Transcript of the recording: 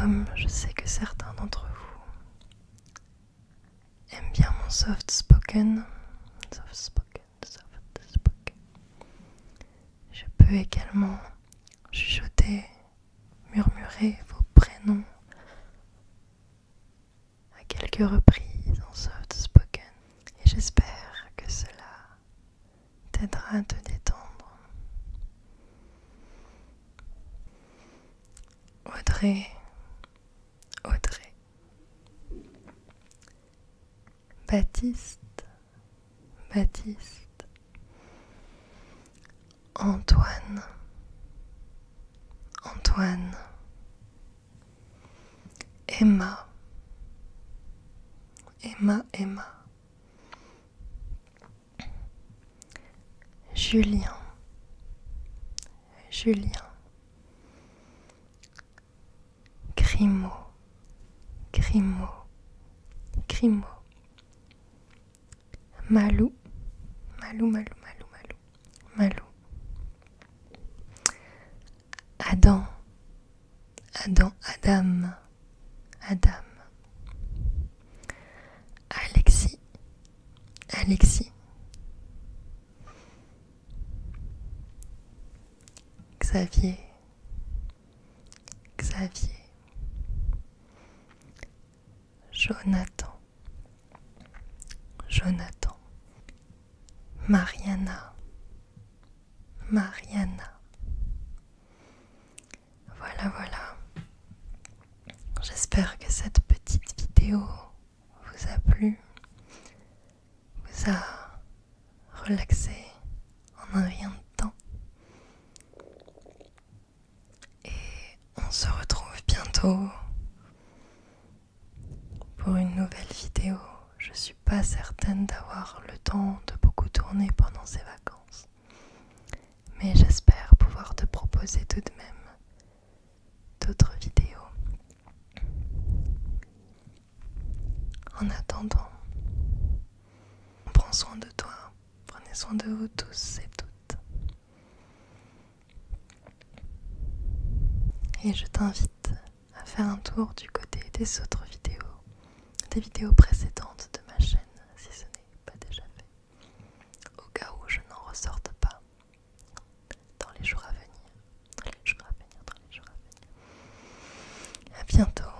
comme je sais que certains d'entre vous aiment bien mon soft spoken, je peux également chuchoter, murmurer vos prénoms à quelques reprises en soft spoken et j'espère que cela t'aidera à te détendre. Audrey, Audrey, Baptiste, Baptiste, Antoine, Antoine, Emma, Emma, Emma, Julien, Julien, Grimaud, Grimaud, Grimaud, Malou, Malou, Malou, Malou, Malou, Malou, Adam, Adam, Adam, Adam, Alexis, Alexis, Xavier, Xavier, Jonathan, Jonathan, Mariana, Mariana. Voilà, voilà. J'espère que cette petite vidéo vous a plu, vous a relaxé en un rien de temps. Et on se retrouve bientôt pour une nouvelle vidéo. Je suis pas certaine d'avoir le temps de beaucoup tourner pendant ces vacances. Mais j'espère pouvoir te proposer tout de même d'autres vidéos. En attendant, prends soin de toi, prenez soin de vous tous et toutes. Et je t'invite à faire un tour du côté des autres vidéos, des vidéos précédentes de ma chaîne, si ce n'est pas déjà fait, au cas où je n'en ressorte pas dans les jours à venir, À bientôt.